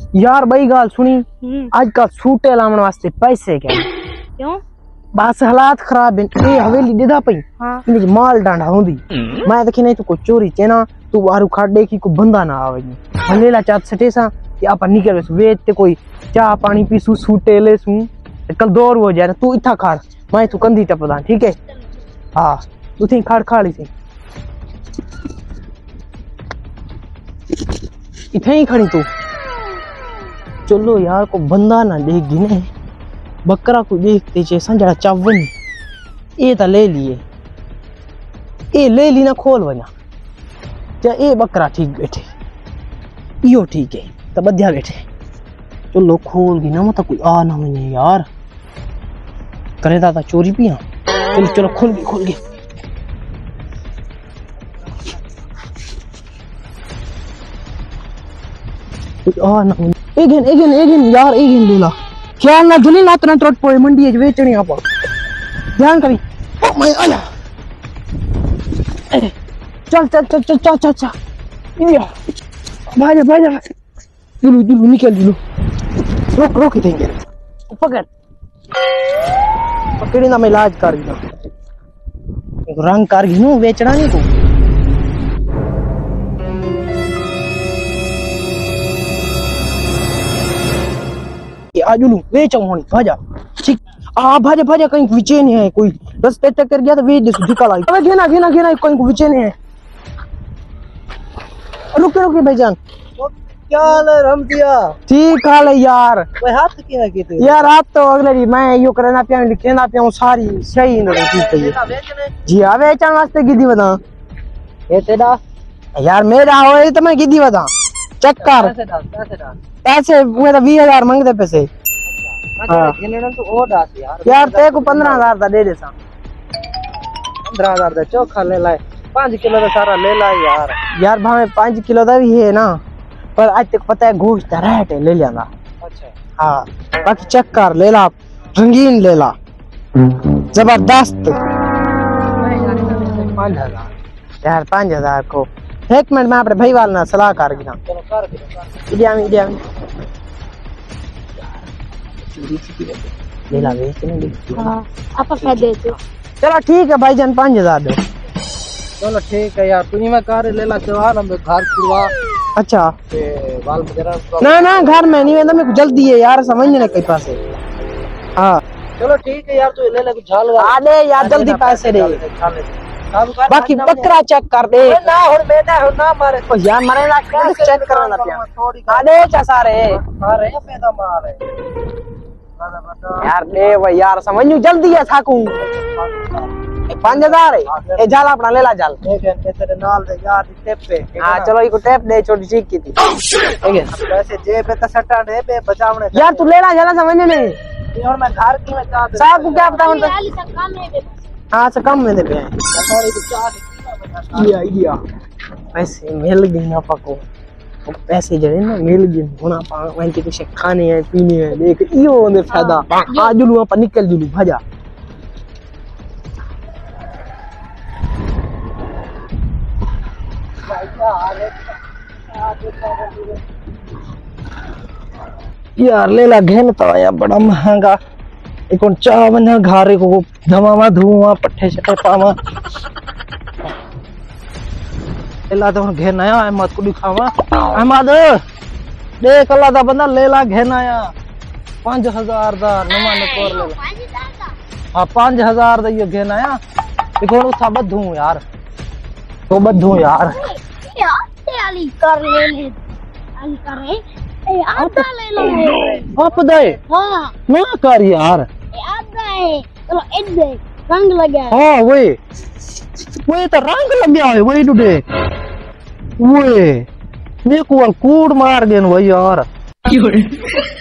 यार भाई गाल सुनी आजकल सूटे लाने वास्ते पैसे क्या क्यों बस हालात खराब है ये हवेली देदा पई इन माल डांडा होंदी मैं देखी नहीं तो कोई चोरी चेना तू बाहर खाड़े की को बंदा ना आवे भलेला चात सटे सा कि आप निकल वेच ते कोई चाह पानी पीसू सूटे ले सू कल दौर हो जाए तू इथा खाड़ मैं तू कंधी टपदा ठीक है हां तू थी खाड़ खाड़ी थी इथे ही खड़ी तू चलो यार को बंदा ना देख गिने बकरा को देखते चे संजड़ा चावन ये तो ले लिए ये ले ली ना खोल वना क्या ये बकरा ठीक बैठे यो ठीक है तो बधिया बैठे चलो खोल दी ना मत कोई आ ना मने यार करे दादा चोरी पिया चलो चलो खोल गई आ ना एगेन यार एगेन लेला क्या ना धुनी ना तना ट्रट पोए मंडी है बेचणी आप ध्यान करी ओ मैं आया चल या भाजा दुलू निकल दुलू रोक देंगे पकड़ी ना मैं इलाज कर रंग कर गिनू बेचना नहीं तू आजुलू बेच होनी भाजा ठीक भाजा कहीं विचे नहीं है कोई रस्ते टक्कर गया तो वेच दे निकल आई अबे घेना कहीं को विचे नहीं है रुके भाईजान क्या हाल है रमदिया ठीक हाल है यार भाई हाथ क्या है की तू यार आप तो अगले मैं यो करना पिया लिखना पिया सारी सही नहीं ठीक है जी हां बेचन वास्ते गिदी बता ये तेरा यार मेरा होए तो मैं गिदी बता चेक कर पैसे मेरा 20000 मांगते पैसे हां तो और डास यार ते को 15000 दा दे सा 15000 दा चोखा ले लाए 5 किलो का सारा ले ला यार भावे 5 किलो दा भी है ना पर आज तक पता है गोश्त रेट है ले लेना अच्छा हां बाकी चेक कर ले ला रंगीन ले ला जबरदस्त 5000 यार 5000 को एक मिनट में अपने भाई वाल ना सलाह कर गिना चलो कर इंडिया में ले ला बेचने दे हां आप कह देते चलो ठीक है भाईजान 5000 दो चलो ठीक है यार तुझे मैं कार ले ला चवा ना घर खुलवा अच्छा ते बाल वगैरह ना घर में नहीं वेंदा मेरे को जल्दी है यार समझने कई पासे हां चलो ठीक है यार तू ले ले झाल आ दे यार जल्दी पैसे दे बाकी बकरा चेक कर दे ना हुन बेटा हुन ना मारे ओ यार मरे ना चेक करना पिया आ दे चा सारे अरे पैदा मार है यार दे भाई यार समझ जल्दी है थाकू 5000 है ए जाल अपना ले ला जाल तेरे नाल दे यार टेप पे हां चलो इको टेप दे छोटी ठीक की थी ठीक है पैसे जेब पे तो सट्टा दे पे बचावने यार तू लेना जाना समझने नहीं और मैं घर की में चाह साहब को क्या बताऊं हां से कम में दे पे आइडिया पैसे मिल गए ना पको पैसे जड़े ना मिल गए होना पा वंती कुछ खाने हैं पीने हैं देख इयो ने फायदा आ जुलू पर निकल जुलू भाजा यार ले ला घेन तो यार बड़ा महंगा एक चाह बना घारे को धमावा धुआं पट्ठे छटे पावा लेला तो घेन आया अहमद को दिखावा अहमद देख अल्लाह दा बंदा ले ला घेन आया 5000 दा नमा ने कोर ले हां 5000 दा ये घेन आया देखो उठा बधू यार तो बधू यार अली कर ले अली करे ए आधा ले लो आप दे हां ना कर यार ए आधा है चलो इधर रंग लगा हां वो तो रंग लग गया है वही टुडे वो मेरे को कूड़ मार गए यार